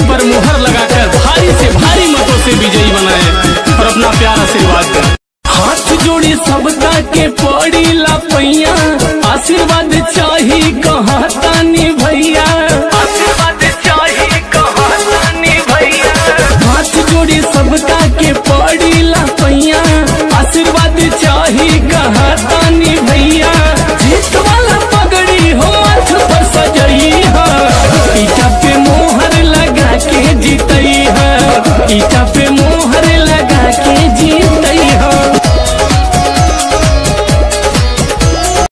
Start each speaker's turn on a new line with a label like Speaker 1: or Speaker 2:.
Speaker 1: पर मुहर लगाकर भारी से भारी मतों से विजयी बनाए और अपना प्यार आशीर्वाद दें। हाथ जोड़ी सबका के पड़ी